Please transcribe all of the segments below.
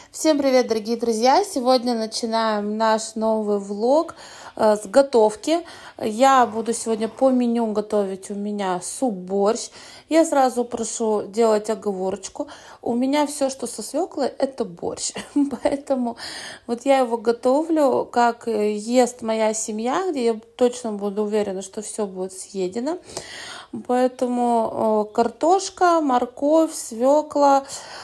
Всем привет, дорогие друзья! Сегодня начинаем наш новый влог с готовки. Я буду сегодня по меню готовить у меня суп-борщ. Я сразу прошу делать оговорочку. У меня все, что со свеклой, это борщ. Поэтому вот я его готовлю, как ест моя семья, где я точно буду уверена, что все будет съедено. Поэтому картошка, морковь, свекла,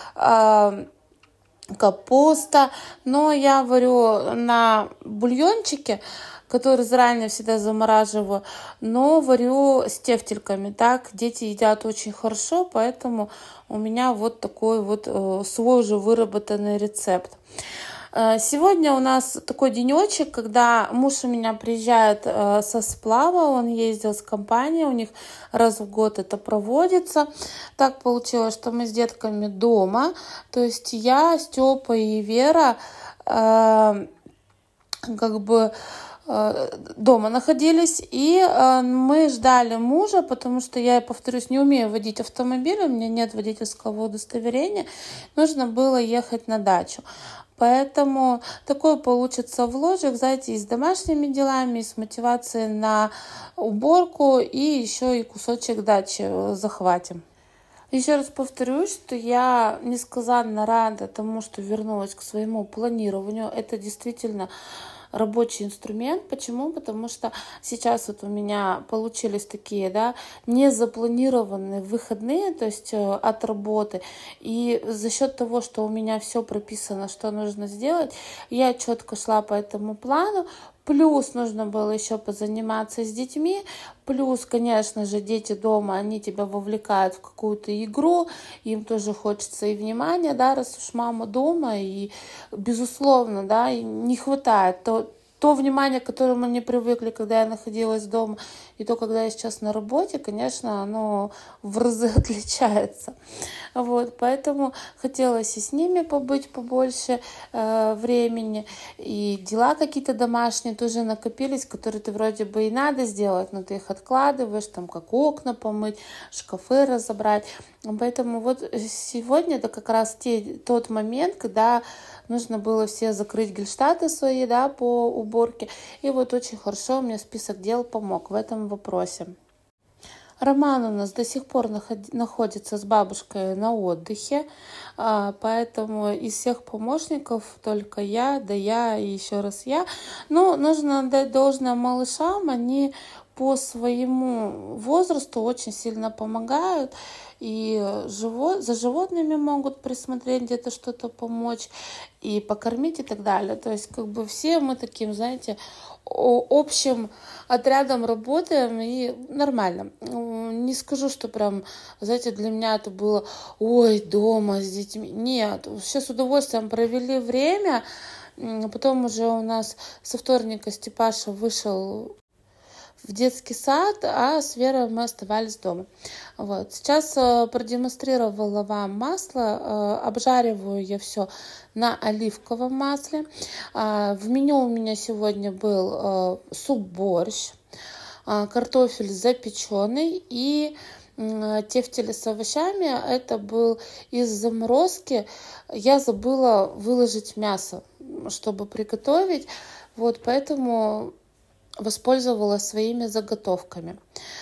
капуста. Но я варю на бульончике, который заранее всегда замораживаю, но варю с тефтельками. Так дети едят очень хорошо, поэтому у меня вот такой вот свой уже выработанный рецепт. Сегодня у нас такой денечек, когда муж у меня приезжает со сплава, он ездил с компанией, у них раз в год это проводится. Так получилось, что мы с детками дома, то есть я, Степа и Вера дома находились, и мы ждали мужа, потому что я, повторюсь, не умею водить автомобиль, у меня нет водительского удостоверения, нужно было ехать на дачу. Поэтому такой получится вложик, знаете, и с домашними делами, и с мотивацией на уборку, и еще и кусочек дачи захватим. Еще раз повторюсь, что я несказанно рада тому, что вернулась к своему планированию. Это действительно рабочий инструмент. Почему? Потому что сейчас вот у меня получились такие, незапланированные выходные, то есть от работы. И за счет того, что у меня все прописано, что нужно сделать, я четко шла по этому плану. Плюс нужно было еще позаниматься с детьми. Плюс, конечно же, дети дома, они тебя вовлекают в какую-то игру. Им тоже хочется и внимания, раз уж мама дома. И, безусловно, не хватает то внимание, к которому они привыкли, когда я находилась дома, и то, когда я сейчас на работе, конечно, оно в разы отличается. Вот, поэтому хотелось и с ними побыть побольше времени, и дела какие-то домашние тоже накопились, которые ты вроде бы и надо сделать, но ты их откладываешь, как окна помыть, шкафы разобрать. Поэтому вот сегодня это как раз тот момент, когда нужно было все закрыть гельштаты свои, по уборке. И вот очень хорошо мне список дел помог в этом вопросе. Роман у нас до сих пор находится с бабушкой на отдыхе, поэтому из всех помощников только я и еще раз я. Но нужно отдать должное малышам, они по своему возрасту очень сильно помогают. И за животными могут присмотреть, где-то что-то помочь, и покормить и так далее. То есть все мы таким, общим отрядом работаем, и нормально. Не скажу, что прям, для меня это было дома с детьми. Нет, все с удовольствием провели время. Потом уже у нас со вторника Степаша вышел в детский сад, а с Верой мы оставались дома. Вот. Сейчас продемонстрировала вам масло. Обжариваю я все на оливковом масле. В меню у меня сегодня был суп-борщ, картофель запеченный и тефтели с овощами. Это был из заморозки. Я забыла выложить мясо, чтобы приготовить. Вот, поэтому воспользовалась своими заготовками.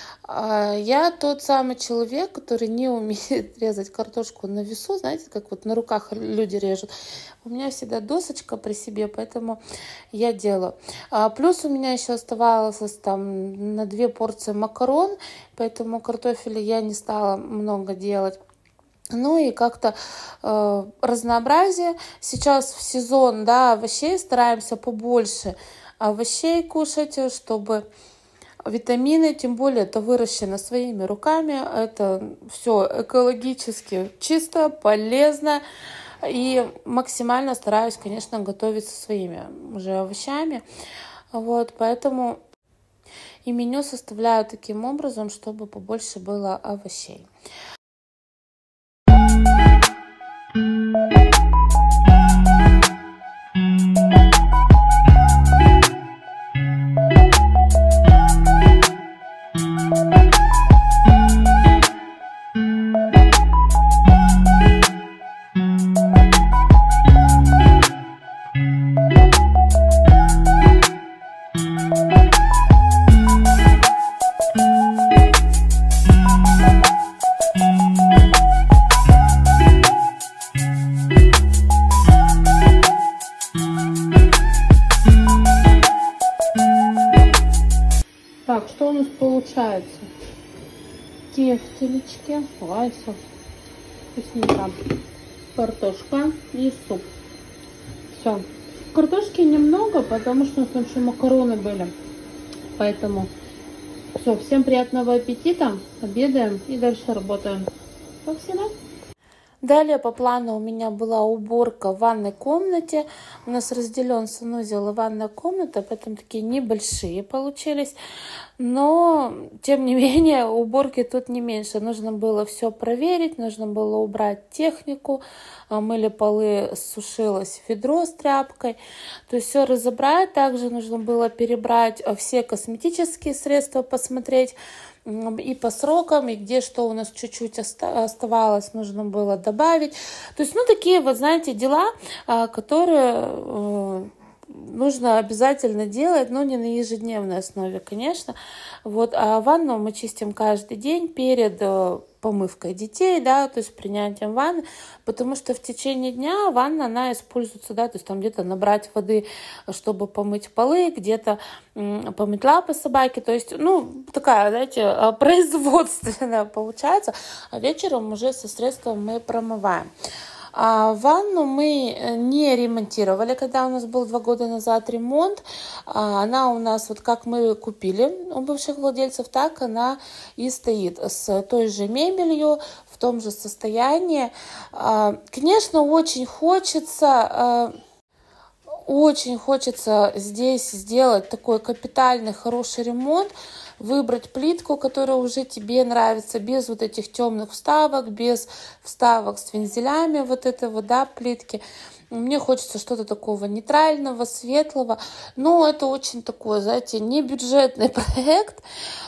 Я тот самый человек, который не умеет резать картошку на весу, знаете, как вот на руках люди режут. У меня всегда досочка при себе, поэтому я делаю. Плюс у меня еще оставалось на 2 порции макарон, поэтому картофеля я не стала много делать. Ну и как-то разнообразие. Сейчас в сезон овощей стараемся побольше овощей кушать, чтобы витамины, тем более это выращено своими руками, это все экологически чисто, полезно, и максимально стараюсь, конечно, готовить со своими уже овощами, вот, поэтому и меню составляю таким образом, чтобы побольше было овощей. получается тефтелечки, ой, вкусненько, картошка и суп. Все. Картошки немного, потому что у нас еще макароны были. Поэтому все. Всем приятного аппетита. Обедаем и дальше работаем. Как всегда. Далее по плану у меня была уборка в ванной комнате. У нас разделен санузел и ванная комната, поэтому такие небольшие получились. Но, тем не менее, уборки тут не меньше. Нужно было все проверить, нужно было убрать технику. Мыли полы, сушилось ведро с тряпкой. То есть все разобрать. Также нужно было перебрать все косметические средства, посмотреть и по срокам, и где что у нас чуть-чуть оставалось, нужно было добавить. То есть, такие вот, знаете, дела, которые нужно обязательно делать, но не на ежедневной основе, конечно. Вот, а ванну мы чистим каждый день перед помывкой детей, да, то есть принятием ванны, потому что в течение дня ванна, она используется, да, то есть там где-то набрать воды, чтобы помыть полы, где-то помыть лапы собаки, то есть, такая, знаете, производственная получается, а вечером уже со средством мы промываем. Ванну мы не ремонтировали, когда у нас был 2 года назад ремонт. Она у нас, вот как мы купили у бывших владельцев, так она и стоит с той же мебелью, в том же состоянии. Конечно, очень хочется здесь сделать такой капитальный, хороший ремонт, выбрать плитку, которая уже тебе нравится, без вот этих темных вставок, без вставок с вензелями вот этого, да, плитки. Мне хочется что-то такого нейтрального, светлого. Но это очень такой, знаете, не бюджетный проект.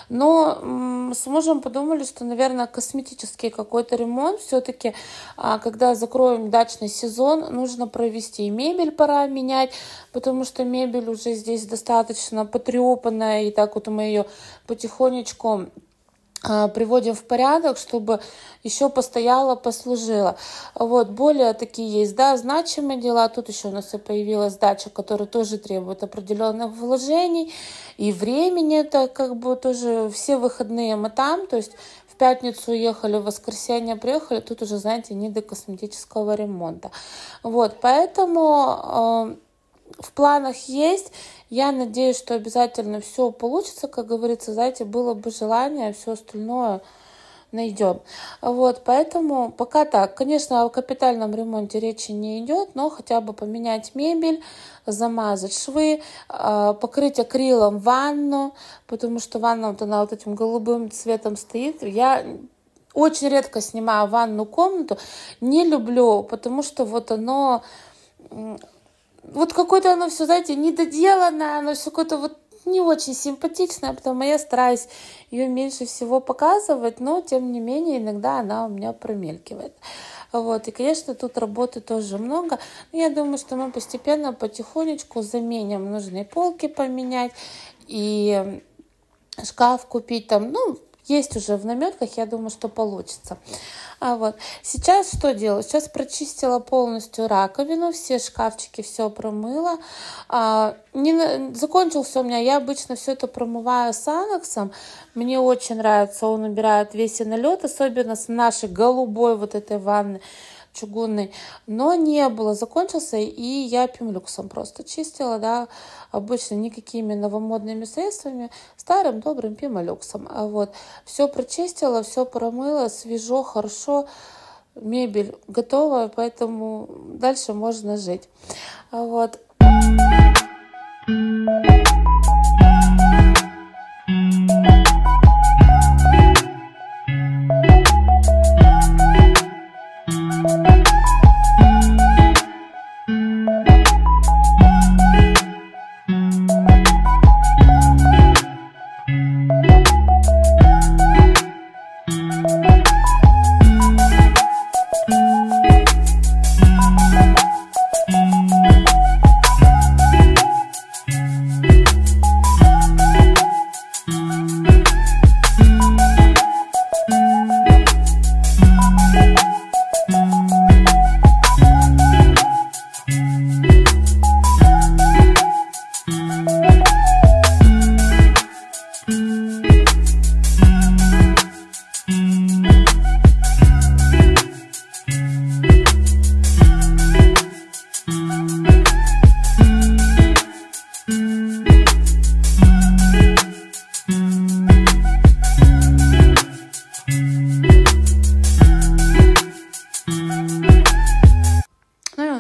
Но с мужем подумали, что, наверное, косметический какой-то ремонт все-таки, когда закроем дачный сезон, нужно провести. И мебель пора менять, потому что мебель уже здесь достаточно потрепанная. И так вот мы ее потихонечку приводим в порядок, чтобы еще постояла, послужила. Вот, более такие есть, да, значимые дела. Тут еще у нас и появилась дача, которая тоже требует определенных вложений и времени. Это как бы тоже все выходные мы там, то есть в пятницу уехали, в воскресенье приехали, тут уже, знаете, не до косметического ремонта. Вот, поэтому в планах есть. Я надеюсь, что обязательно все получится, как говорится, знаете, было бы желание, все остальное найдем. Вот, поэтому пока так. Конечно, о капитальном ремонте речи не идет, но хотя бы поменять мебель, замазать швы, покрыть акрилом ванну, потому что ванна вот она вот этим голубым цветом стоит. Я очень редко снимаю ванную комнату, не люблю, потому что вот оно... Вот какое-то оно все, знаете, недоделанное, оно все какое-то вот не очень симпатичное, потому я стараюсь ее меньше всего показывать, но, тем не менее, иногда она у меня промелькивает. Вот, и, конечно, тут работы тоже много. Но я думаю, что мы постепенно, потихонечку заменим, нужные полки поменять и шкаф купить там, есть уже в наметках, я думаю, что получится. Вот. Сейчас что делаю? Сейчас прочистила полностью раковину, все шкафчики, все промыла. Закончился у меня, я обычно все это промываю с Анаксом. Мне очень нравится, он убирает весь налет, особенно с нашей голубой вот этой ванны чугунный, но не было, закончился, и я пемлюксом просто чистила, да, обычно никакими новомодными средствами, старым добрым пемолюксом. Вот, все прочистила, все промыла, свежо, хорошо, мебель готова, поэтому дальше можно жить. Вот.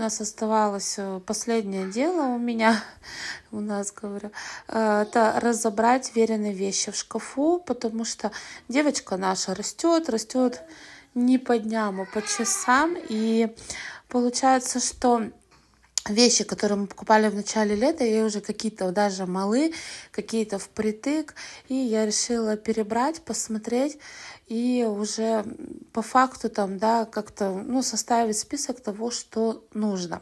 нас оставалось последнее дело у нас, говорю, это разобрать Верины вещи в шкафу, потому что девочка наша растет не по дням, а по часам. И получается, что вещи, которые мы покупали в начале лета, ей уже какие-то даже малы, какие-то впритык. И я решила перебрать, посмотреть и уже по факту там, да, как-то, составить список того, что нужно.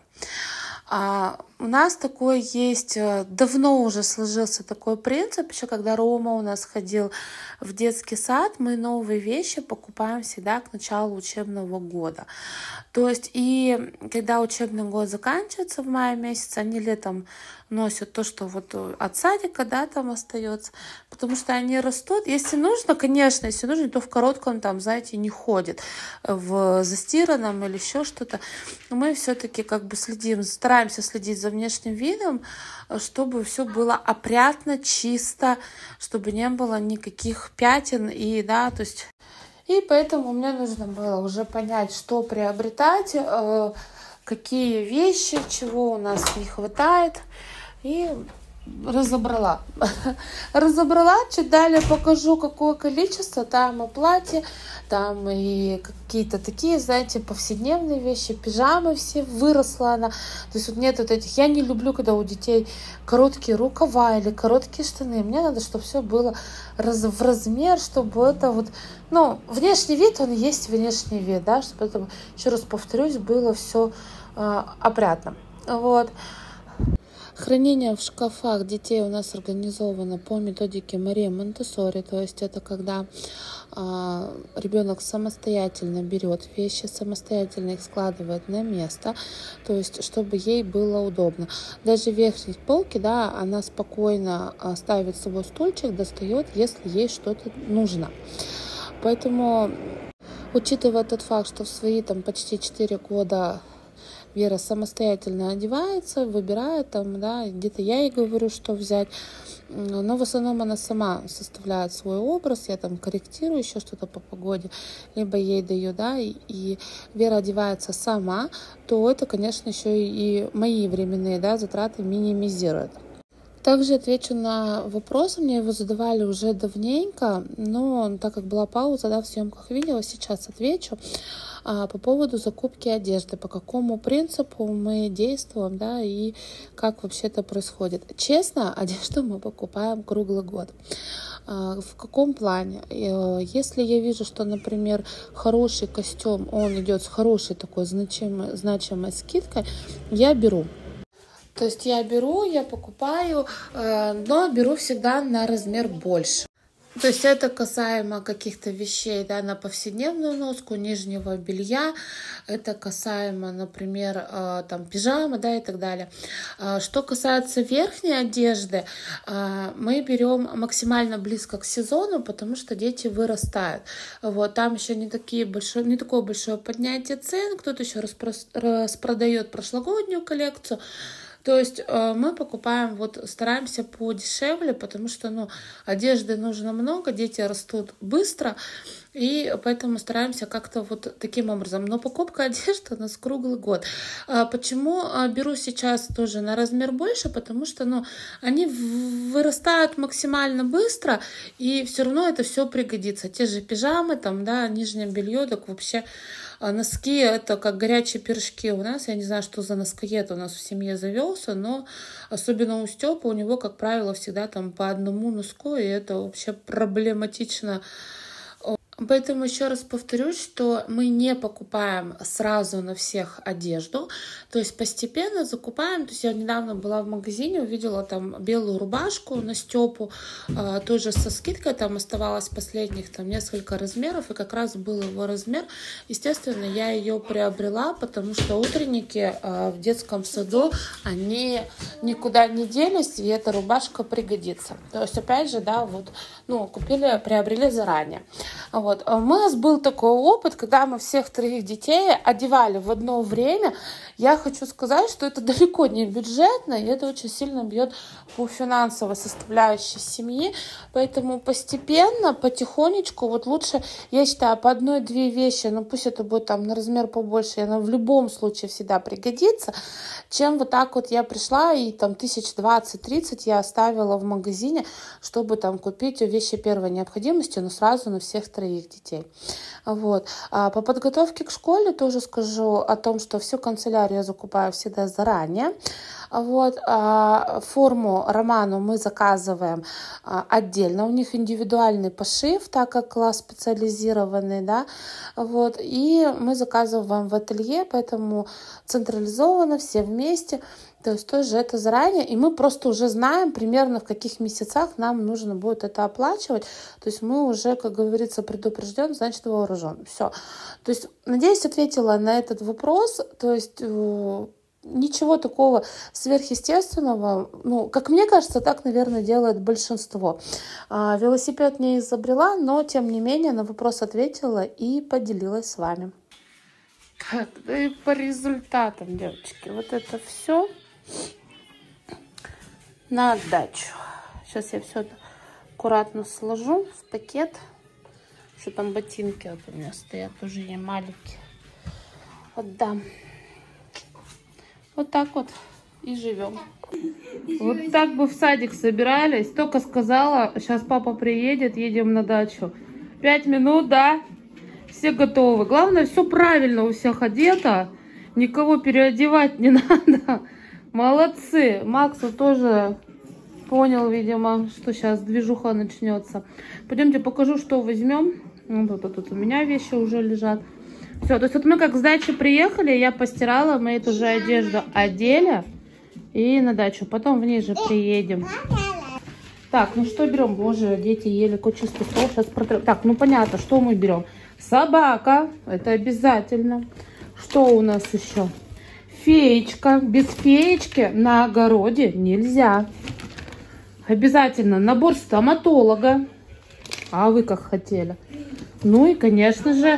У нас такой есть, давно уже сложился такой принцип, еще когда Рома у нас ходил в детский сад, мы новые вещи покупаем всегда к началу учебного года. То есть и когда учебный год заканчивается в мае месяце, они летом носят то, что вот от садика, да, там остается, потому что они растут. Если нужно, конечно, если нужно, то в коротком там, знаете, не ходит, в застиранном или еще что-то. Мы все-таки как бы стараемся следить за внешним видом, чтобы все было опрятно, чисто, чтобы не было никаких пятен и, да, то есть. И поэтому мне нужно было уже понять, что приобретать, какие вещи, чего у нас не хватает. И разобрала. Чуть далее покажу, какое количество. Там и платья, там и какие-то такие, знаете, повседневные вещи, пижамы все, выросла она. То есть вот нет вот этих. Я не люблю, когда у детей короткие рукава или короткие штаны. Мне надо, чтобы все было в размер, чтобы это вот, внешний вид, он и есть внешний вид, да, чтобы это, еще раз повторюсь, было все опрятно. Вот. Хранение в шкафах детей у нас организовано по методике Марии Монтессори, то есть это когда ребенок самостоятельно берет вещи, самостоятельно их складывает на место, то есть чтобы ей было удобно. Даже верхние полки, да, она спокойно ставит свой стульчик, достает, если ей что-то нужно. Поэтому, учитывая тот факт, что в свои там почти 4 года Вера самостоятельно одевается, выбирает там, да, где-то я ей говорю, что взять, но в основном она сама составляет свой образ, я там корректирую еще что-то по погоде, либо ей даю, да, и Вера одевается сама, то это, конечно, еще и мои временные, да, затраты минимизирует. Также отвечу на вопрос, мне его задавали уже давненько, но так как была пауза, да, в съемках видео, сейчас отвечу по поводу закупки одежды, по какому принципу мы действуем, да, и как вообще это происходит. Честно, одежду мы покупаем круглый год. В каком плане? Если я вижу, что, например, хороший костюм, он идет с хорошей такой значимой скидкой, я беру. То есть я покупаю, но беру всегда на размер больше. То есть это касаемо каких-то вещей, да, на повседневную носку, нижнего белья. Это касаемо, например, там пижамы, да, и так далее. Что касается верхней одежды, мы берем максимально близко к сезону, потому что дети вырастают. Вот, там еще не такое большое поднятие цен, кто-то еще распродает прошлогоднюю коллекцию. То есть мы покупаем, стараемся подешевле, потому что, одежды нужно много, дети растут быстро, и поэтому стараемся как-то таким образом. Но покупка одежды у нас круглый год. Почему беру сейчас тоже на размер больше? Потому что, они вырастают максимально быстро, и все равно это все пригодится. Те же пижамы, там, да, нижнее белье, так вообще носки — это как горячие пирожки у нас. Я не знаю, что за носкоед у нас в семье завелся, но особенно у Степы, у него, как правило, всегда там по одному носку, и это вообще проблематично. Поэтому еще раз повторюсь, что мы не покупаем сразу на всех одежду, то есть постепенно закупаем. То есть я недавно была в магазине, увидела там белую рубашку на Степу, тоже со скидкой, там оставалось последних там несколько размеров, и как раз был его размер. Естественно, я ее приобрела, потому что утренники в детском саду, они никуда не делись, и эта рубашка пригодится. То есть опять же, да, приобрели заранее. Вот. У нас был такой опыт, когда мы всех 3 детей одевали в одно время. Я хочу сказать, что это далеко не бюджетно, и это очень сильно бьет по финансовой составляющей семьи. Поэтому постепенно, потихонечку, вот лучше, я считаю, по 1-2 вещи, ну пусть это будет там на размер побольше, она в любом случае всегда пригодится, чем вот так вот я пришла и там 1020-30 я оставила в магазине, чтобы там купить вещи первой необходимости, но сразу на всех 3 детей. Вот. А по подготовке к школе тоже скажу о том, что всю канцелярию я закупаю всегда заранее. Вот. Форму Роману мы заказываем отдельно. У них индивидуальный пошив, так как класс специализированный, да. Вот. И мы заказываем в ателье, поэтому централизованно, все вместе. То есть тоже это заранее, и мы просто уже знаем примерно, в каких месяцах нам нужно будет это оплачивать. То есть мы уже, как говорится, предупрежден, значит вооружен. Все. То есть, надеюсь, ответила на этот вопрос. То есть ничего такого сверхъестественного. Ну, как мне кажется, так, наверное, делает большинство. Велосипед не изобрела, но, тем не менее, на вопрос ответила и поделилась с вами. Так, да и по результатам, девочки, вот это все на отдачу. Сейчас я все это аккуратно сложу в пакет. Еще там ботинки вот у меня стоят, уже не маленькие. Отдам. Вот так вот и живем. Вот так бы в садик собирались. Только сказала, сейчас папа приедет, едем на дачу. 5 минут, да? Все готовы. Главное, все правильно у всех одето. Никого переодевать не надо. Молодцы. Макс тоже понял, видимо, что сейчас движуха начнется. Пойдемте покажу, что возьмем. Вот тут у меня вещи уже лежат. Все, то есть вот мы как с дачи приехали, я постирала, мы эту же одежду одели и на дачу. Потом в ней же приедем. Так, ну что берем? Боже, дети ели чистый стол. Сейчас протрем. Так, ну понятно, что мы берем. Собака, это обязательно. Что у нас еще? Феечка. Без феечки на огороде нельзя. Обязательно набор стоматолога. А вы как хотели. Ну и, конечно же,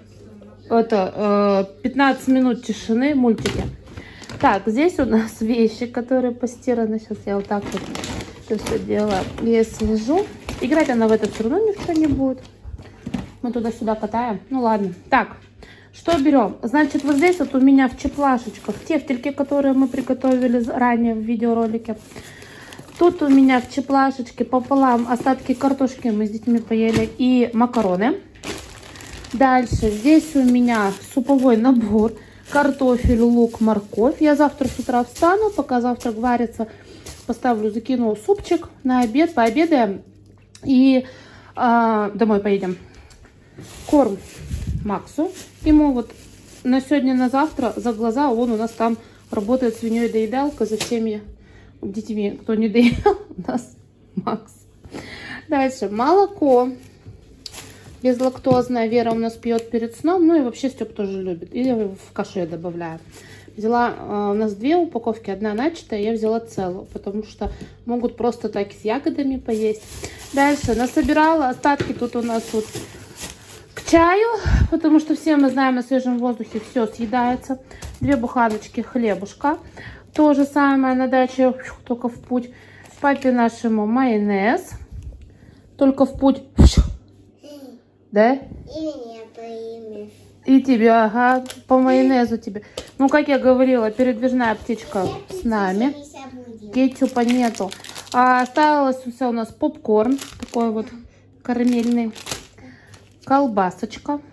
это 15 минут тишины, мультики. Так, здесь у нас вещи, которые постираны. Сейчас я вот так вот это все дело я свяжу. Играть она в это все равно ни в что не будет. Мы туда-сюда катаем. Ну ладно. Так, что берем? Значит, вот здесь вот у меня в чеплашечках тефтельки, которые мы приготовили ранее в видеоролике. Тут у меня в чеплашечке пополам остатки картошки мы с детьми поели и макароны. Дальше здесь у меня суповой набор. Картофель, лук, морковь. Я завтра с утра встану, пока завтрак варится, поставлю, закину супчик на обед, пообедаем и домой поедем. Корм Максу. Ему вот на сегодня, на завтра за глаза, он у нас там работает свиньей доедалка за всеми детьми. Кто не доедал, у нас Макс. Дальше молоко. Безлактозная. Вера у нас пьет перед сном. Ну и вообще Степ тоже любит. Или в кашу я добавляю. Взяла, у нас 2 упаковки, одна начатая, я взяла целую, потому что могут просто так с ягодами поесть. Дальше насобирала остатки тут у нас вот к чаю, потому что все мы знаем, на свежем воздухе все съедается. 2 буханочки хлебушка. То же самое на даче, только в путь. Папе нашему майонез, только в путь. Да? И меня поимешь. И тебя, ага, по майонезу тебе. Ну, как я говорила, передвижная птичка с нами. Кетчупа нету. Осталось все у нас попкорн, такой вот карамельный. Колбасочка.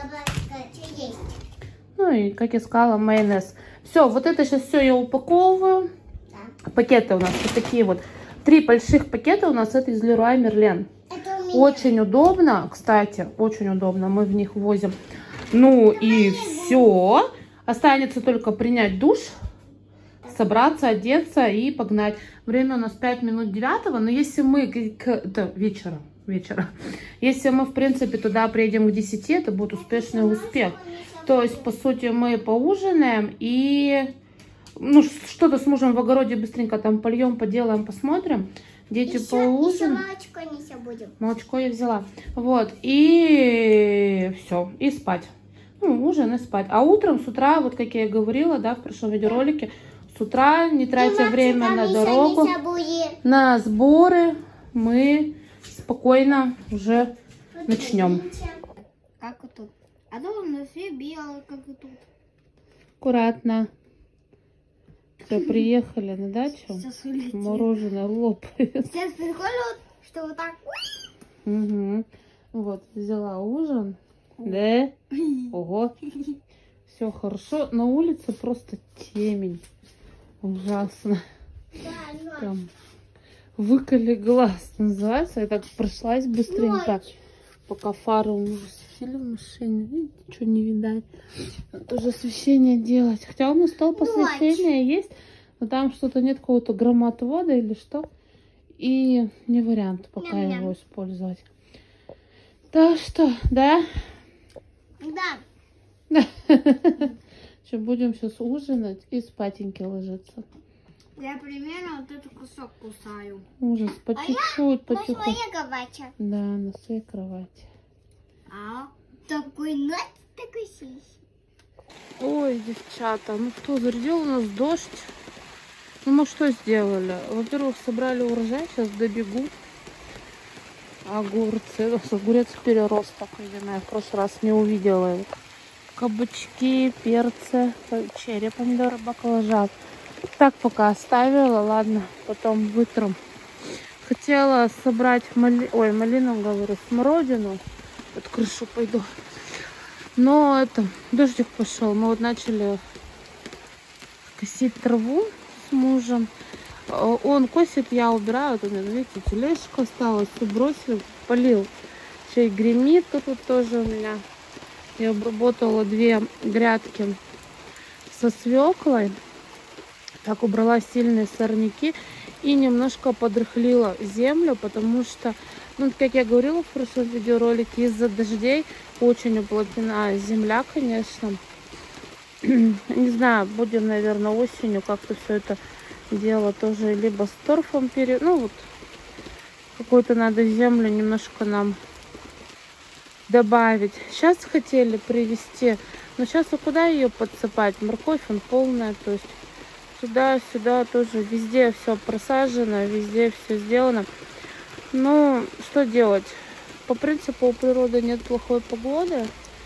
Ну и, как я сказала, майонез. Все, вот это сейчас все я упаковываю. Пакеты у нас вот такие вот. 3 больших пакета у нас, это из Leroy Merlin. Очень удобно, кстати, очень удобно. Мы в них возим. Ну и все. Останется только принять душ, собраться, одеться и погнать. Время у нас 5 минут 9, но если мы вечера. Если мы, в принципе, туда приедем к 10, это будет успешный успех. То есть, по сути, мы поужинаем и ну, что-то с мужем в огороде быстренько там польем, поделаем, посмотрим. Дети Еще поужинали. молочко не забудем. Молочко я взяла. Вот, и все, и спать. Ну, ужин и спать. А утром, с утра, вот как я и говорила, да, в прошлом видеоролике, с утра, не тратя время на дорогу, на сборы, мы спокойно уже начнем. Как и тут. А тут у нас все белое, как и тут. Аккуратно. Все, приехали на дачу. Мороженое лопает. Сейчас прикольно, что вот так. Угу. Вот, взяла ужин. Да? Ого. Все хорошо. На улице просто темень. Ужасно. Там выколи глаз называется. Я так прошлась быстренько. Пока фары у мужа светили в машине. Видите, что не видать. Надо уже освещение делать. Хотя у нас столб освещения есть. Но там что-то нет какого-то громоотвода или что. И не вариант пока его использовать. Так что, да? Да. Что, будем сейчас ужинать и спатеньки ложиться. Я примерно вот этот кусок кусаю. Ужас, по чуть-чуть, по чуть-чуть. На своей кровати. Да, на своей кровати. А такой нос, такой сись. Ой, девчата, ну кто, зарядил у нас дождь. Ну мы что сделали? Во-первых, собрали урожай, сейчас добегу. Огурцы, огурец переросток, видимо, я в прошлый раз не увидела его. Кабачки, перцы, черри, помидоры, баклажан. Так пока оставила, ладно, потом вытрем. Хотела собрать малину, говорю, смородину. Под крышу пойду. Но это, дождик пошел. Мы вот начали косить траву с мужем. Он косит, я убираю. Вот у меня, видите, тележка осталась. Все бросили, полил. Еще и гремит тут тоже у меня. Я обработала 2 грядки со свеклой. Так, убрала сильные сорняки. И немножко подрыхлила землю, потому что, ну, как я говорила в прошлом видеоролике, из-за дождей очень уплотнена земля, конечно. Не знаю, будем, наверное, осенью как-то все это дело тоже либо с торфом ну вот, какую-то надо землю немножко нам добавить. Сейчас хотели привезти, но сейчас а куда ее подсыпать? Морковь, он полная, то есть сюда тоже, везде все просажено, везде все сделано. Ну, что делать? По принципу у природы нет плохой погоды.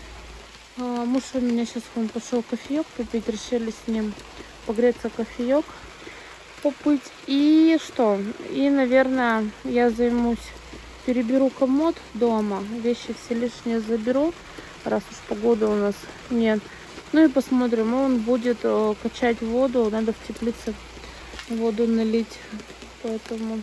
Муж у меня сейчас он пошел кофеек попить, решили с ним погреться, кофеек попить. И что? И, наверное, я займусь, переберу комод дома, вещи все лишние заберу, раз уж погоды у нас нет. Ну и посмотрим, он будет качать воду, надо в теплице воду налить, поэтому...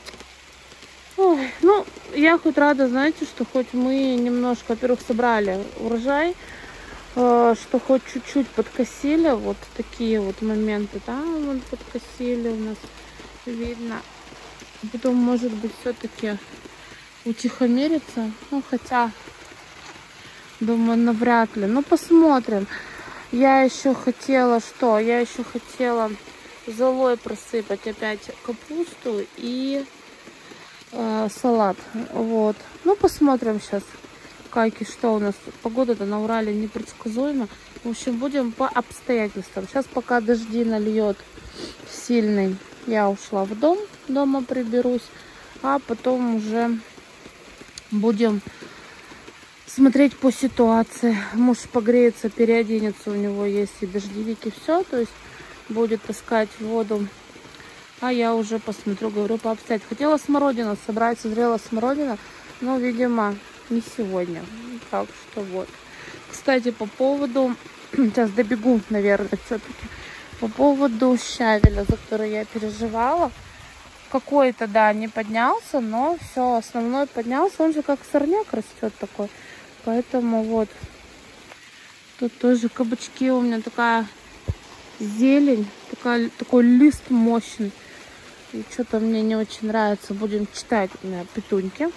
Ой, ну, я хоть рада, знаете, что хоть мы немножко, во-первых, собрали урожай, что хоть чуть-чуть подкосили, вот такие вот моменты, да, вот подкосили у нас, видно. Потом, может быть, все-таки утихомирится, ну, хотя, думаю, навряд ли, ну, посмотрим. Я еще хотела, что? Я еще хотела золой просыпать опять капусту и салат. Вот. Ну, посмотрим сейчас, как и что у нас. Погода-то на Урале непредсказуема. В общем, будем по обстоятельствам. Сейчас пока дожди нальет сильный, я ушла в дом. Дома приберусь. А потом уже будем смотреть по ситуации. Муж погреется, переоденется, у него есть и дождевики, все, то есть будет таскать воду. А я уже посмотрю, говорю, по обстоятельствам. Хотела смородину собрать, созрела смородина, но, видимо, не сегодня. Так что вот. Кстати, по поводу, сейчас добегу, наверное, все-таки, по поводу щавеля, за который я переживала. Какой-то, да, не поднялся, но все, основной поднялся. Он же как сорняк растет такой. Поэтому вот, тут тоже кабачки, у меня такая зелень, такой лист мощный. И что-то мне не очень нравится. Будем читать у меня петуньки.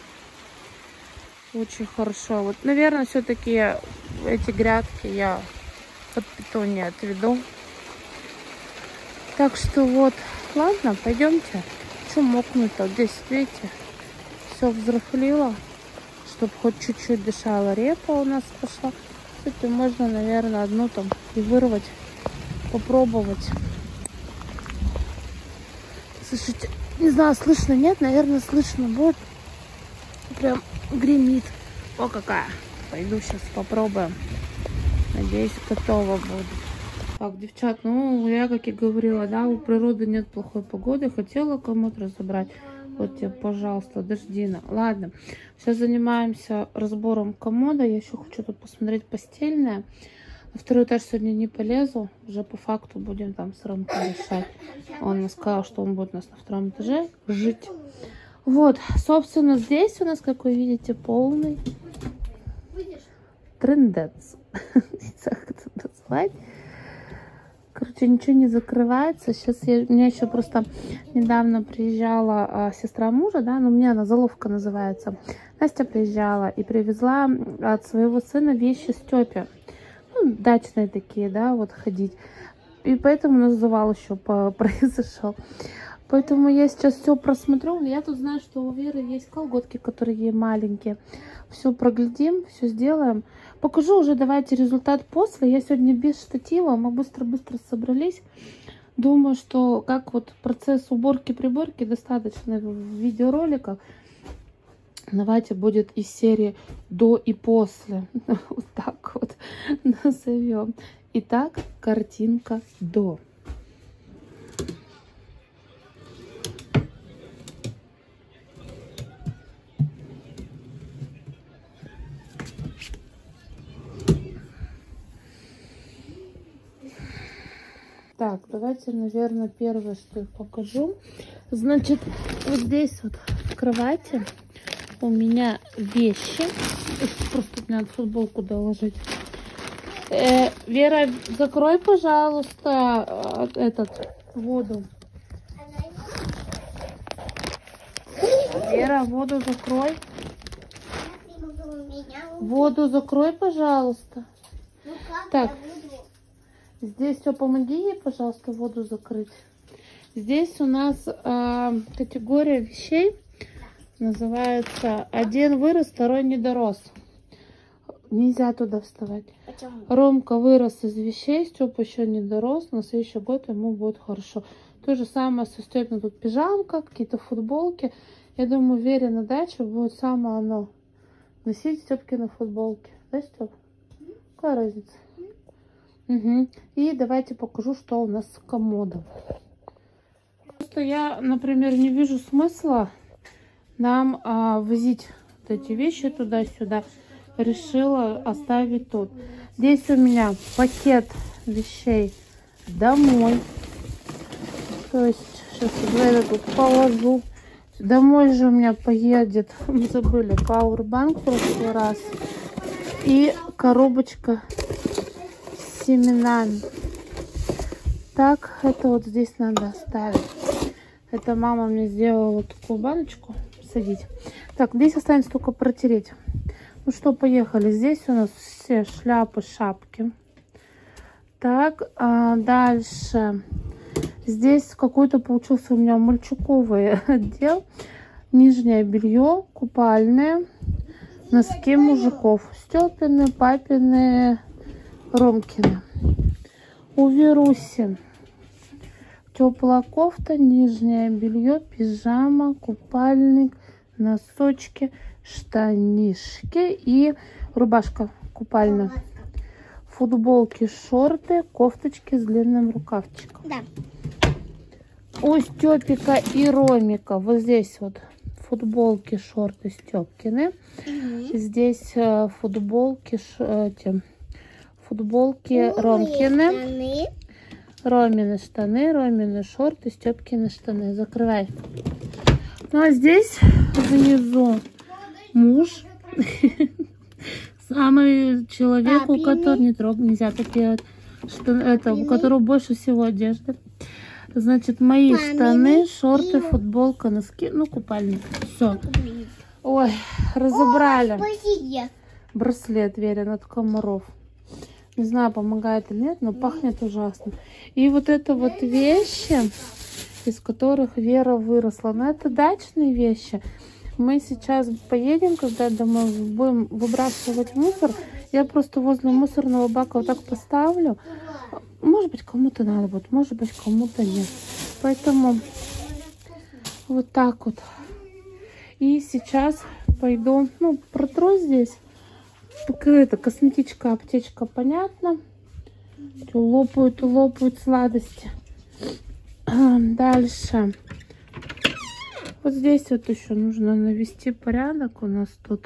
Очень хорошо. Вот, наверное, все-таки эти грядки я под петуньи отведу. Так что вот, ладно, пойдемте. хочу мокнуть-то. Вот здесь, видите, все взрыхлило, чтобы хоть чуть-чуть дышала. Репа у нас пошла. Кстати, можно, наверное, одну там и вырвать, попробовать. Слушайте, не знаю, слышно, нет? Наверное, слышно будет. Прям гремит. О, какая. Пойду сейчас попробуем. Надеюсь, готово будет. Так, девчат, ну, я, как и говорила, да, у природы нет плохой погоды. Хотела комод разобрать. Вот тебе, пожалуйста, дождина. Ладно, сейчас занимаемся разбором комода. Я еще хочу тут посмотреть постельное. На второй этаж сегодня не полезу. Уже по факту будем там с Ромкой решать. Он мне сказал, что он будет у нас на втором этаже жить. Вот, собственно, здесь у нас, как вы видите, полный трындец. Не знаю, как это назвать. Короче, ничего не закрывается. Сейчас у меня еще просто недавно приезжала сестра мужа, да, но у меня она Заловка называется. Настя приезжала и привезла от своего сына вещи Степе. Ну, дачные такие, да, вот ходить. И поэтому называл еще произошел. Поэтому я сейчас все просмотрю. Я тут знаю, что у Веры есть колготки, которые маленькие. Все проглядим, все сделаем. Покажу уже, давайте, результат после. Я сегодня без штатива, мы быстро-быстро собрались. Думаю, что как вот процесс уборки-приборки достаточно в видеороликах. Давайте будет из серии до и после. Вот так вот назовем. Итак, картинка до. Так, давайте, наверное, первое, что я покажу. Значит, вот здесь вот в кровати у меня вещи. Просто надо футболку доложить. Вера, закрой, пожалуйста, воду. Вера, воду закрой. Воду закрой, пожалуйста. Так. Здесь все, помоги ей, пожалуйста, воду закрыть. Здесь у нас категория вещей называется «Один вырос, второй не дорос». Нельзя туда вставать. Почему? Ромка вырос из вещей, Степа еще не дорос. На следующий год ему будет хорошо. То же самое со Степой. Тут пижамка, какие-то футболки. Я думаю, Вере на даче будет самое оно. Носить Степкины футболки. Да, Степ? Какая разница? Угу. И давайте покажу, что у нас с комодом. Просто я, например, не вижу смысла нам возить вот эти вещи туда-сюда. Решила оставить тут. Здесь у меня пакет вещей домой. То есть сейчас я это тут положу. Домой же у меня поедет, мы забыли, пауэрбанк в прошлый раз. И коробочка с семенами. Так, это вот здесь надо оставить. Это мама мне сделала вот такую баночку. Садить. Так, здесь останется только протереть. Ну что, поехали. Здесь у нас все шляпы, шапки. Так, дальше. Здесь какой-то получился у меня мальчуковый отдел. Нижнее белье, купальное, носки мужиков. Степины, папины, Ромкины. У Веруси теплая кофта, нижнее белье, пижама, купальник, носочки, штанишки и рубашка купальная. Футболки, шорты, кофточки с длинным рукавчиком. Да. У Степика и Ромика вот здесь вот футболки, шорты Степкины. Угу. Здесь футболки, футболки Ромкины. Ромины штаны, Ромины шорты, Степкины штаны. Закрывай. Ну а здесь внизу муж. Самый человек, у которого не трогать нельзя такие, что это, у которого больше всего одежды. Значит, мои штаны, шорты, футболка, носки, ну, купальник. Все. Ой, разобрали. Браслет Верин от комаров. Не знаю, помогает или нет, но пахнет ужасно. И вот это вот вещи, из которых Вера выросла. Но это дачные вещи. Мы сейчас поедем, когда домой, будем выбрасывать мусор. Я просто возле мусорного бака вот так поставлю. Может быть, кому-то надо будет, может быть, кому-то нет. Поэтому вот так вот. И сейчас пойду, ну, протру здесь. Какая-то косметичка, аптечка, понятно. Лопают сладости. Дальше. Вот здесь вот еще нужно навести порядок. У нас тут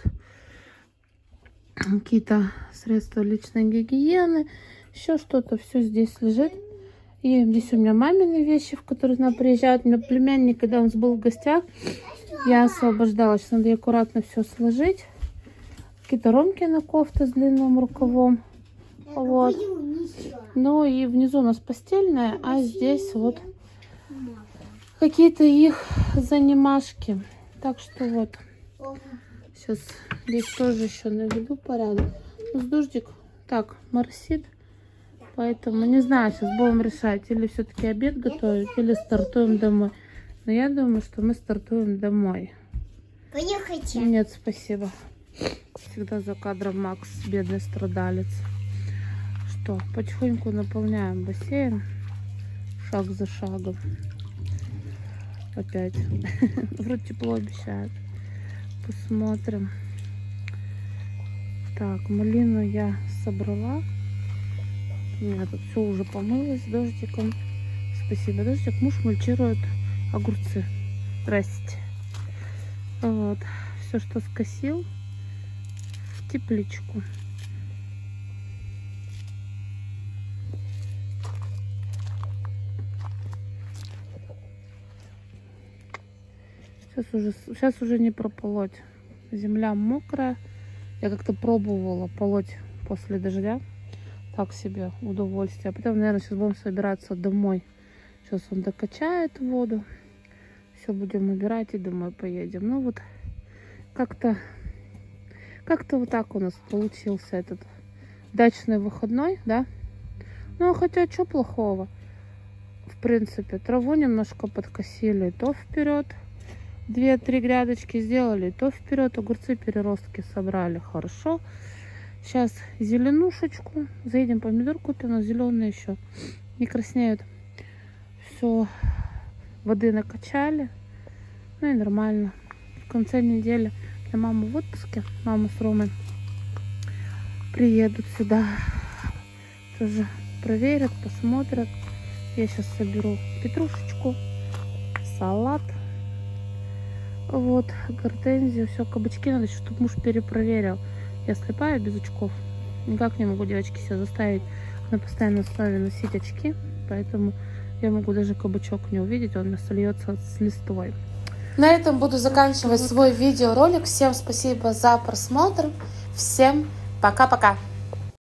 какие-то средства личной гигиены. Еще что-то. Все здесь лежит. И здесь у меня мамины вещи, в которые она приезжает. У меня племянник, когда он был в гостях, я освобождала. Сейчас надо аккуратно все сложить. Какие-то Ромкины кофты с длинным рукавом. Вот. Ну и внизу у нас постельная, а здесь вот какие-то их занимашки. Так что вот. Сейчас здесь тоже еще наведу порядок. Ну, дождик так моросит. Поэтому не знаю, сейчас будем решать, или все-таки обед готовить, или стартуем домой. Но я думаю, что мы стартуем домой. Поехайте. Нет, спасибо. Всегда за кадром Макс, бедный страдалец. Что, потихоньку наполняем бассейн. Шаг за шагом. Опять. Вроде тепло обещают. Посмотрим. Так, малину я собрала. У меня тут все уже помылось дождиком. Спасибо, дождик. Муж мульчирует огурцы. Здрасте. Вот. Все, что скосил, в тепличку. Сейчас уже не прополоть. Земля мокрая. Я как-то пробовала полоть после дождя. Так себе удовольствие. А потом, наверное, сейчас будем собираться домой. Сейчас он докачает воду. Все будем убирать и домой поедем. Ну вот, как-то вот так у нас получился этот дачный выходной, да? Ну, хотя, что плохого? В принципе, траву немножко подкосили, то вперед. 2-3 грядочки сделали, то вперед. Огурцы переростки собрали, хорошо. Сейчас зеленушечку. Заедем помидор купим, но зеленые еще не краснеют. Все, воды накачали. Ну и нормально. В конце недели для мамы в отпуске. Мама с Ромой приедут сюда. Тоже проверят, посмотрят. Я сейчас соберу петрушечку, салат. Вот, гортензию, все, кабачки надо, чтобы муж перепроверил. Я слепая, без очков. Никак не могу, девочки, себя заставить на постоянной основе носить очки. Поэтому я могу даже кабачок не увидеть, он у меня сольется с листвой. На этом буду заканчивать свой видеоролик. Всем спасибо за просмотр. Всем пока-пока.